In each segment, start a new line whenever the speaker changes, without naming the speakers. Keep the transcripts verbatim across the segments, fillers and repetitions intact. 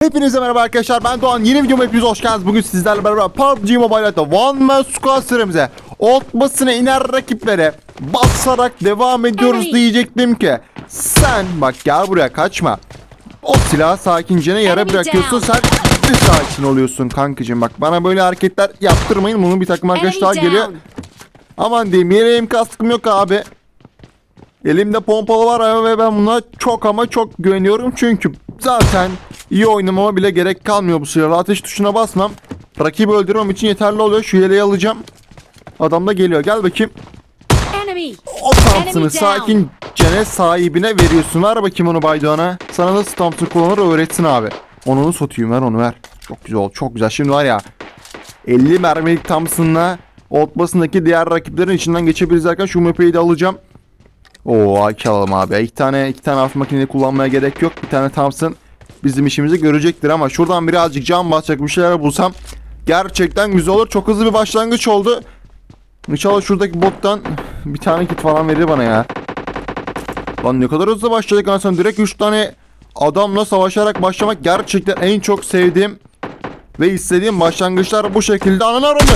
Hepinize merhaba arkadaşlar, ben Doğan. Yeni videoma hepiniz hoş geldiniz. Bugün sizlerle beraber P U B G Mobile'da One Man Squad serimize otmasına iner rakiplere basarak devam ediyoruz diyecektim ki sen bak gel buraya, kaçma. O silahı sakincene yere bırakıyorsun, sen bir sakin oluyorsun kankacığım. Bak bana böyle hareketler yaptırmayın, bunun bir takım arkadaşlar geliyor. Aman diyeyim, yeleğim kaskım yok abi. Elimde pompalı var ve ben buna çok ama çok güveniyorum çünkü zaten iyi oynamama bile gerek kalmıyor bu silahla. Ateş tuşuna basmam, rakibi öldürmem için yeterli oluyor. Şu yeleği alacağım. Adam da geliyor, gel bakayım. O Thompson'ı sakincene sahibine veriyorsun. Ver bakayım onu Baydoğan'a. Sana nasıl Thompson kullanır öğretsin abi. Onu satayım, ver onu ver. Çok güzel oldu, çok güzel. Şimdi var ya, elli mermilik Thompson'la otmasındaki diğer rakiplerin içinden geçebiliriz arkadaşlar. Şu M P'yi de alacağım. Oo, A K alalım abi. İki tane iki tane hafif makineyi kullanmaya gerek yok. Bir tane Thompson bizim işimizi görecektir ama şuradan birazcık can basacak bir şeyler bulsam gerçekten güzel olur. Çok hızlı bir başlangıç oldu. İnşallah şuradaki bottan bir tane kit falan verir bana ya. Lan ne kadar hızlı başladık aslında. Direkt üç tane adamla savaşarak başlamak gerçekten en çok sevdiğim ve istediğim başlangıçlar bu şekilde. Ananı aranı.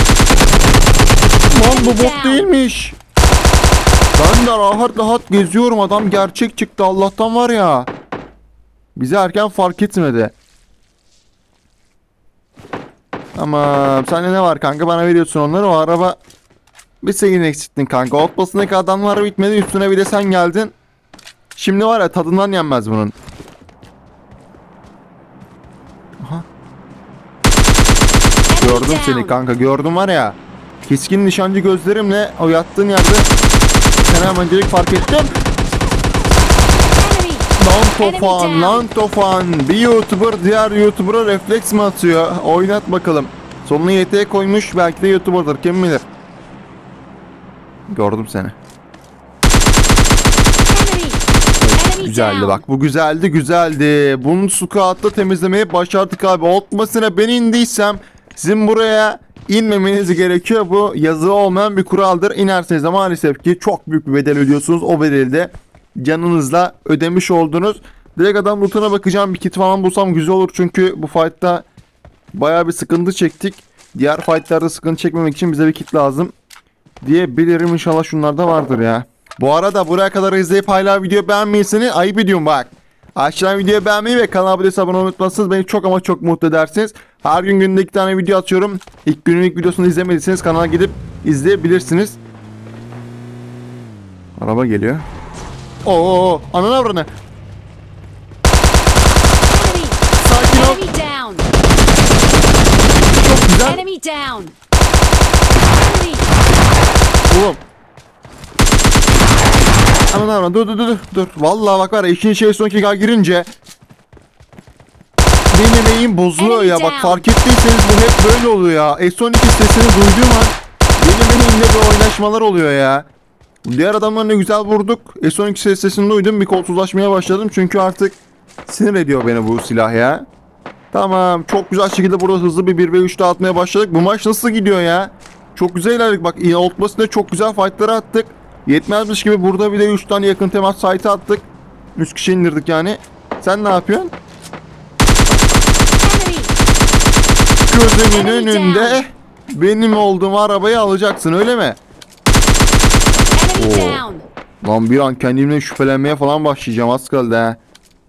Lan bu bot değilmiş. Ben de rahat rahat geziyorum, adam gerçek çıktı Allah'tan var ya. Bizi erken fark etmedi. Ama sende ne var kanka, bana veriyorsun onları. O araba bir senin eksiktin kanka. Outpost'undaki adamlar bitmedi, üstüne bir de sen geldin. Şimdi var ya, tadından yenmez bunun. Aha. Gördüm seni kanka, gördüm var ya. Keskin nişancı gözlerimle o yattığın yerde seni hemencilik fark ettim. Lan tofan, lan tofan. Bir YouTuber diğer YouTuber'a refleks mi atıyor? Oynat bakalım. Sonuna Y T koymuş, belki de YouTuber'dır, kim bilir. Gördüm seni. Güzeldi bak, bu güzeldi güzeldi. Bunu squat'ta temizlemeyi başardık abi. Otmasına ben indiysem sizin buraya İnmemeniz gerekiyor. Bu yazılı olmayan bir kuraldır. İnerseniz de maalesef ki çok büyük bir bedel ödüyorsunuz. O bedeli de canınızla ödemiş oldunuz. Direkt adam lootuna bakacağım. Bir kit falan bulsam güzel olur. Çünkü bu fight'ta bayağı bir sıkıntı çektik. Diğer fight'larda sıkıntı çekmemek için bize bir kit lazım diyebilirim. İnşallah şunlarda vardır ya. Bu arada buraya kadar izleyip hala video beğenmeyseniz ayıp ediyorum bak. Aşağıdan videoyu beğenmeyi ve kanala abone olmayı unutmazsanız beni çok ama çok mutlu edersiniz. Her gün günde iki tane video atıyorum. İlk günün ilk videosunu izlemediyseniz kanala gidip izleyebilirsiniz. Araba geliyor. Oo, ananı avranı. Sakin ol. Çok güzel. Oğlum. Ananı avranı, dur dur dur dur. Vallahi bak var ya, ikinci şey son dakika girince benim eğim bozuluyor ya. Bak fark ettiyseniz bu hep böyle oluyor ya. S on iki sesini duyduğum an benim elimde bir oynaşmalar oluyor ya. Diğer adamlar ne güzel vurduk. S on iki sesini duydum, bir kolsuzlaşmaya başladım. Çünkü artık sinir ediyor beni bu silah ya. Tamam, çok güzel şekilde burada hızlı bir bir ve üç atmaya başladık. Bu maç nasıl gidiyor ya? Çok güzel ilerledik. Bak outpost'unda çok güzel fight'ları attık. Yetmezmiş gibi burada bir de üç tane yakın temas site'ı attık. üç kişi indirdik yani. Sen ne yapıyorsun? Gözümün önünde benim olduğum arabayı alacaksın, öyle mi? Oo. Lan bir an kendimden şüphelenmeye falan başlayacağım, az kaldı ha.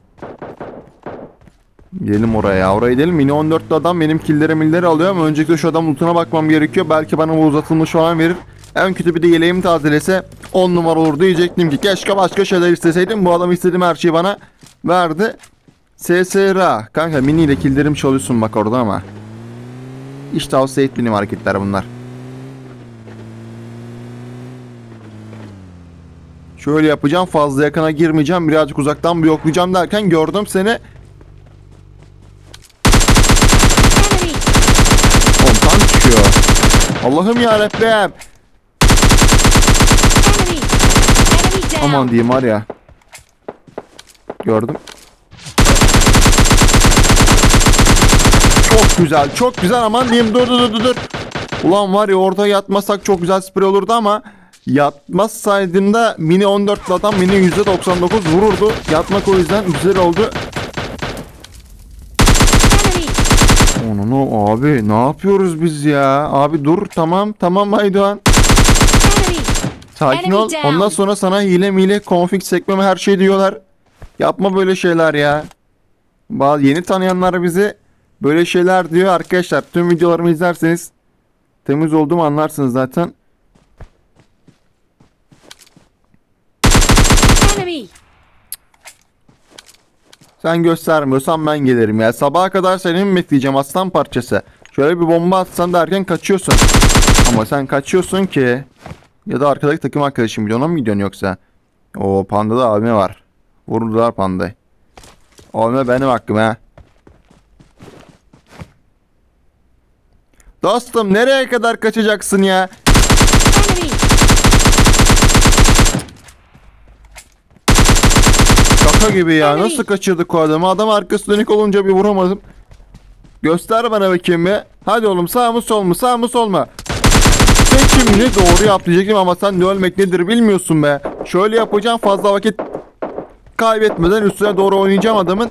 Gidelim oraya, oraya gidelim. Mini on dörtlü adam benim killleri milleri alıyor ama öncelikle şu adam lootuna bakmam gerekiyor. Belki bana bu uzatılmış falan verir. En kötü bir de yeleğimi tazelese on numara olur diyecektim ki keşke başka şeyler isteseydim. Bu adam istediğim her şeyi bana verdi. S S R kanka, mini ile killerim çalıyorsun bak orada ama. İşte tavsiye ettiğim hareketler bunlar. Şöyle yapacağım, fazla yakına girmeyeceğim, birazcık uzaktan bir yoklayacağım derken gördüm seni. Ondan çıkıyor. Allah'ım yarabbim. Aman diyeyim var ya. Gördüm. Çok güzel, çok güzel, aman diyeyim, dur dur dur dur. Ulan var ya, orada yatmasak çok güzel sprey olurdu ama yatmazsaydım da mini on dörtlü adam mini yüzde doksan dokuz vururdu. Yatmak o yüzden güzel oldu. Onu abi ne yapıyoruz biz ya? Abi dur, tamam tamam Aydoğan.
Enemy.
Sakin ol.
Enemy down.
Ondan sonra sana hile mile config sekmeme her şey diyorlar. Yapma böyle şeyler ya. Bazı yeni tanıyanlar bizi böyle şeyler diyor arkadaşlar. Tüm videolarımı izlerseniz temiz olduğumu anlarsınız zaten.
Enemy.
Sen göstermiyorsan ben gelirim ya. Sabaha kadar seni mi bekleyeceğim aslan parçası? Şöyle bir bomba atsan da erken kaçıyorsun. Ama sen kaçıyorsun ki. Ya da arkadaki takım arkadaşım biliyor, ona mı gidiyorsun yoksa? O pandada abime var. Vurdular pandayı. Abime benim hakkım ha. Dostum nereye kadar kaçacaksın ya?
Enemy.
Şaka gibi ya. Nasıl kaçırdık o adamı? Adam arkası dönük olunca bir vuramadım. Göster bana bakayım bir. Hadi oğlum, sağ mı sol mu? Sağ mı sol mu? Seçimini doğru yap diyecektim ama sen de ölmek nedir bilmiyorsun be. Şöyle yapacağım, fazla vakit kaybetmeden üstüne doğru oynayacağım adamın.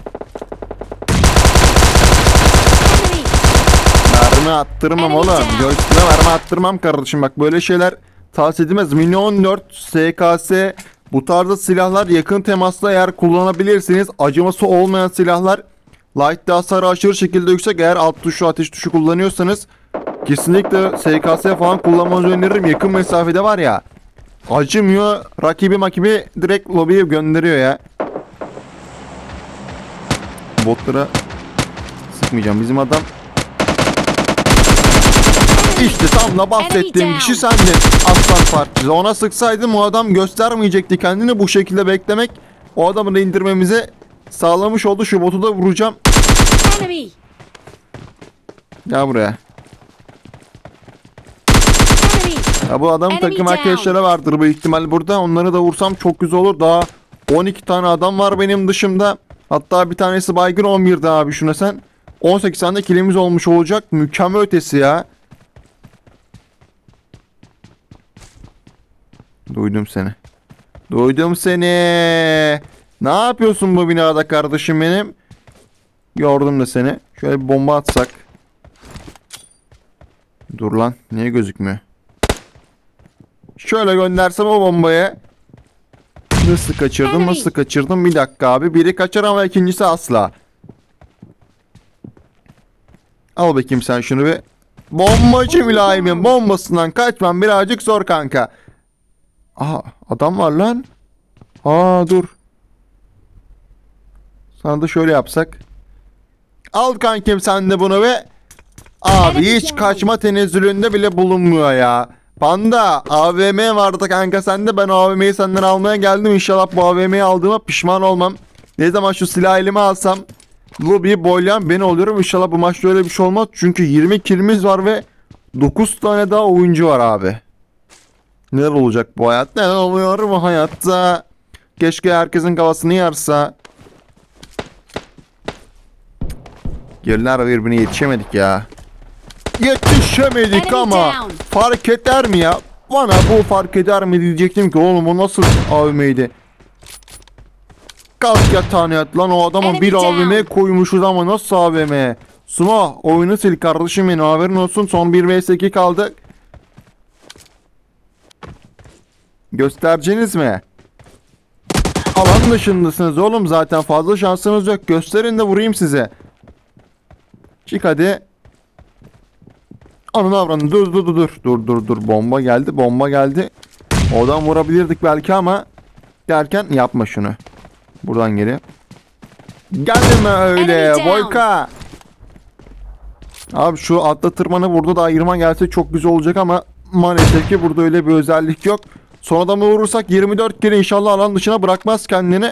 Enemy.
Mermi attırmam oğlum. Göğsüne mermi attırmam kardeşim. Bak böyle şeyler tavsiye edilmez. Mini on dört, S K S bu tarzda silahlar yakın temasla eğer kullanabilirsiniz. Acıması olmayan silahlar. Light hasarı aşırı şekilde yüksek. Eğer alt tuşu, ateş tuşu kullanıyorsanız kesinlikle S K S falan kullanmanızı öneririm. Yakın mesafede var ya, acımıyor. Rakibi makibi direkt lobiye gönderiyor ya. Botlara sıkmayacağım. Bizim adam İşte tam da bahsettiğim kişi sendin aslan parçası. Ona sıksaydım o adam göstermeyecekti kendini. Bu şekilde beklemek o adamı da indirmemize sağlamış oldu. Şu botu da vuracağım.
Enemy.
Gel buraya.
Enemy.
Ya bu adamın
Enemy
takım
down.
arkadaşları vardır bu ihtimal burada. Onları da vursam çok güzel olur. Daha on iki tane adam var benim dışımda. Hatta bir tanesi baygın, on birde abi şuna sen. on sekiz tane kilimiz olmuş olacak. Mükemmel ötesi ya. Duydum seni. Duydum seni. Ne yapıyorsun bu binada kardeşim benim? Gördüm de seni. Şöyle bir bomba atsak. Dur lan. Niye gözükmüyor? Şöyle göndersem o bombayı. Nasıl kaçırdım? Nasıl kaçırdım? Bir dakika abi. Biri kaçar ama ikincisi asla. Al bakayım sen şunu bir. Bombacı mülayimin bombasından kaçmam birazcık zor kanka. Aha adam var lan. Aa dur. Sana da şöyle yapsak. Al kankim sen de bunu ve abi hiç kaçma tenezzülünde bile bulunmuyor ya. Panda A V M vardı kanka sende, ben A V M'yi senden almaya geldim. İnşallah bu A V M'yi aldığıma pişman olmam. Ne zaman şu silahı elime alsam lobiyi boylayan ben oluyorum. İnşallah bu maçta öyle bir şey olmaz. Çünkü yirmi kilimiz var ve dokuz tane daha oyuncu var abi. Neler olacak bu hayat? Neler oluyor bu hayatta? Keşke herkesin kafasını yarsa. Geriler birbirine yetişemedik ya. Yetişemedik
Enemy
ama
down.
fark eder mi ya? Bana bu fark eder mi diyecektim ki oğlum o nasıl A V M'ydi? Kalk yatağına yat lan, o adama
Enemy
bir
down.
A V M koymuşuz ama nasıl A V M? Sumo oyunu sil kardeşim benim, haberin olsun, son bir vs iki kaldı. Göstereceğiniz mi? Alan dışındasınız oğlum, zaten fazla şansınız yok. Gösterin de vurayım size. Çık hadi. Anın avranı, dur dur dur dur dur dur dur bomba geldi, bomba geldi. Oradan vurabilirdik belki ama derken yapma şunu. Buradan geri. Geldi mi öyle
Enemy down.
Boyka? Abi şu atla tırmanı burada da ayırma gelse çok güzel olacak ama maalesef ki burada öyle bir özellik yok. Son adamı vurursak yirmi dört kere inşallah alan dışına bırakmaz kendini.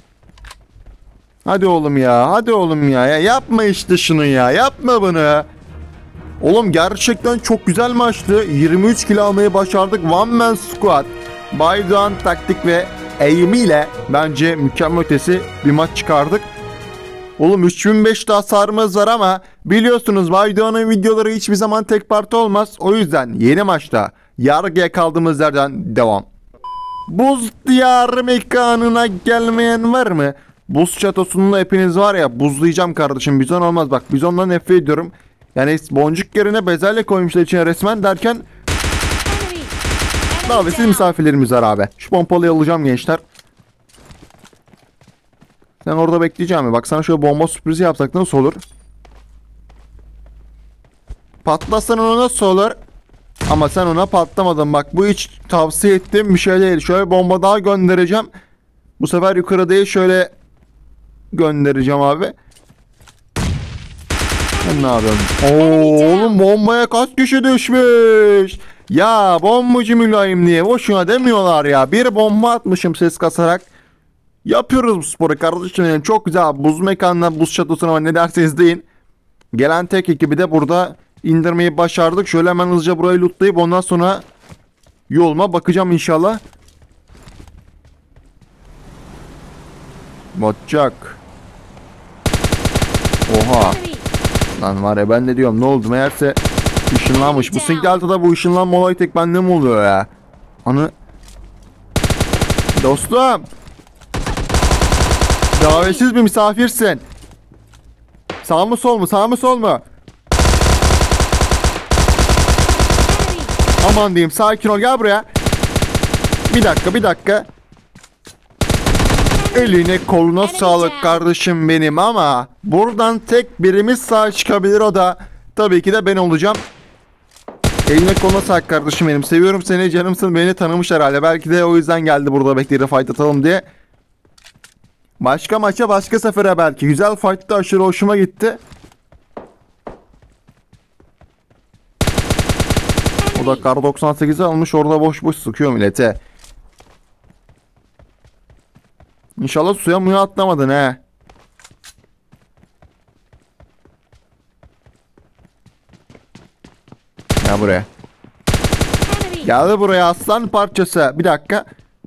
Hadi oğlum ya, hadi oğlum ya, ya yapma işte şunu ya, yapma bunu. Oğlum gerçekten çok güzel maçtı. yirmi üç kill almayı başardık. One Man Squad. Baydoğan taktik ve eğimiyle bence mükemmel ötesi bir maç çıkardık. Oğlum üç bin beş hasarımız var ama biliyorsunuz Baydoğan'ın videoları hiçbir zaman tek parti olmaz. O yüzden yeni maçta yargıya kaldığımız yerden devam. Buz diyarı mekanına gelmeyen var mı? Buz çatosunda hepiniz var ya, buzlayacağım kardeşim. Bizon olmaz bak. Bizondan nefret ediyorum. Yani boncuk yerine bezelye koymuşlar içine resmen derken
Enemy.
davetsiz
Enemy down.
misafirlerimiz var abi. Şu pompalıyı alacağım gençler. Sen orada bekleyeceğim mi? Bak sana şöyle bomba sürprizi yapsak nasıl olur? Patlasan ona nasıl olur? Ama sen ona patlamadın. Bak bu hiç tavsiye ettiğim bir şey değil. Şöyle bomba daha göndereceğim. Bu sefer yukarı değil, şöyle göndereceğim abi. Sen ne yapıyorsun? Oo, oğlum bombaya kaç kişi düşmüş? Ya bombacı mülayim diye boşuna demiyorlar ya. Bir bomba atmışım ses kasarak. Yapıyoruz bu sporu kardeşim benim. Çok güzel. Buz mekanına, buz çatosuna ama ne derseniz deyin. Gelen tek ekibi de burada indirmeyi başardık. Şöyle hemen hızlıca burayı lootlayıp ondan sonra yoluma bakacağım inşallah. Batacak. Oha.
Enemy.
Lan var ya, ben de diyorum ne oldu meğerse ışınlanmış. Bu Sinkelta'da bu ışınlanma olayı tek bende mi oluyor ya? Anı. Dostum. Davetsiz bir misafirsin. Sağ mı sol mu? Sağ mı sol mu?
Enemy.
Aman diyeyim, sakin ol, gel buraya. Bir dakika bir dakika. Eline koluna sağlık kardeşim benim ama buradan tek birimiz sağ çıkabilir, o da tabii ki de ben olacağım. Eline koluna sağlık kardeşim benim. Seviyorum seni, canımsın, beni tanımış herhalde. Belki de o yüzden geldi burada bekledi fight atalım diye. Başka maça, başka sefere belki. Güzel fight'ta aşırı hoşuma gitti. O da kar doksan sekizi almış orada boş boş sıkıyor millete. İnşallah suya muya atlamadın he. Gel buraya.
Enemy.
Gel buraya aslan parçası. Bir dakika.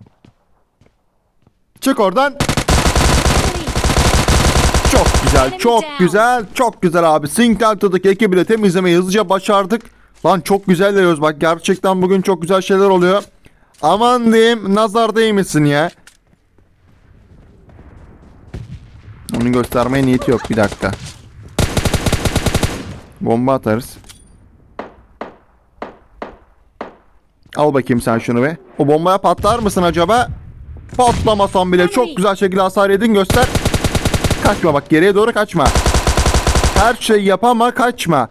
Çık oradan.
Enemy.
Çok güzel, çok güzel, çok güzel abi. Sinkelta'daki ekibi de temizlemeyi hızlıca başardık. Lan çok güzel veriyoruz bak. Gerçekten bugün çok güzel şeyler oluyor. Aman diyeyim, nazar değmesin ya. Onu göstermeye niyeti yok, bir dakika. Bomba atarız. Al bakayım sen şunu be. O bombaya patlar mısın acaba? Patlamasan bile çok güzel şekilde hasar yedin, göster. Kaçma bak, geriye doğru kaçma. Her şeyi yap ama kaçma.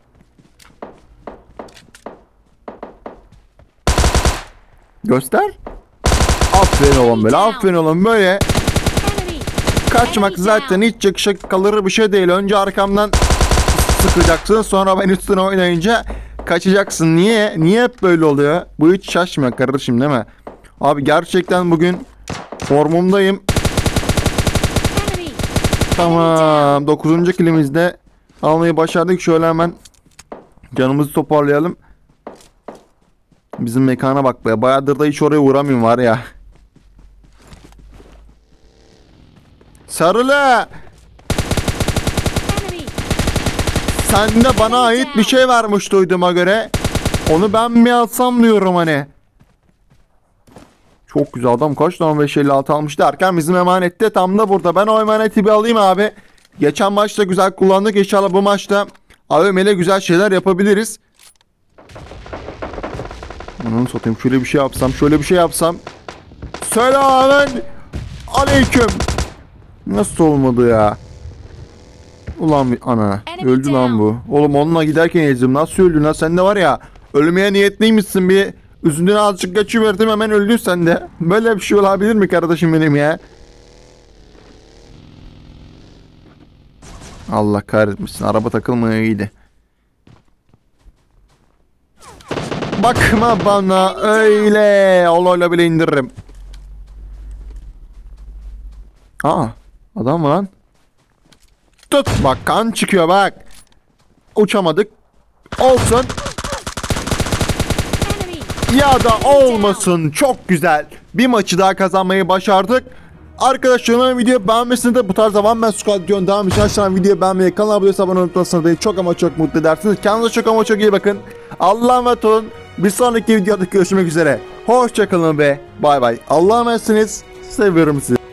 Göster. Aferin oğlum böyle, aferin oğlum böyle.
Enemy.
Kaçmak zaten hiç yakışık kalır bir şey değil. Önce arkamdan sıkacaksın, sonra ben üstüne oynayınca kaçacaksın. Niye? Niye hep böyle oluyor? Bu hiç şaşmıyor kardeşim değil mi? Abi gerçekten bugün formumdayım.
Enemy.
Tamam. dokuzuncu kilimizde almayı başardık. Şöyle hemen canımızı toparlayalım. Bizim mekana bak be. Bayağıdır da hiç oraya uğramıyorum var ya. Sarılı.
Enemy.
Sende bana ait bir şey varmış duyduğuma göre. Onu ben mi alsam diyorum hani. Çok güzel adam, kaç tane beş elli altı almış derken bizim emanette tam da burada. Ben o emaneti bir alayım abi. Geçen maçta güzel kullandık. İnşallah bu maçta A V M ile güzel şeyler yapabiliriz. Onu satayım, şöyle bir şey yapsam, şöyle bir şey yapsam. Selamun aleyküm. Nasıl olmadı ya? Ulan bir ana. Öldü lan bu. Oğlum onunla giderken ezdim. Nasıl öldün lan? Sen de var ya, ölmeye niyetliymişsin, bir üzüntüne azıcık kaçıverdim, hemen öldün sen de. Böyle bir şey olabilir mi kardeşim benim ya? Allah kahretmesin. Araba takılmaya iyiydi. Bakma bana öyle. Olayla bile indiririm. Aa, adam mı lan? Tut bak, kan çıkıyor bak. Uçamadık. Olsun.
Enemy.
Ya da olmasın. Çok güzel. Bir maçı daha kazanmayı başardık. Arkadaşlarım videoyu beğenmesini de bu tarz One Man Squad videonun devamı için aşağıdan videoyu beğenmeyi, kanala abone olmayı unutmasınız. Beni çok ama çok mutlu edersiniz. Kendinize çok ama çok iyi bakın. Allah'a emanet olun. Bir sonraki videoda görüşmek üzere. Hoşçakalın ve bay bay. Allah'a emanetsiniz. Seviyorum sizi.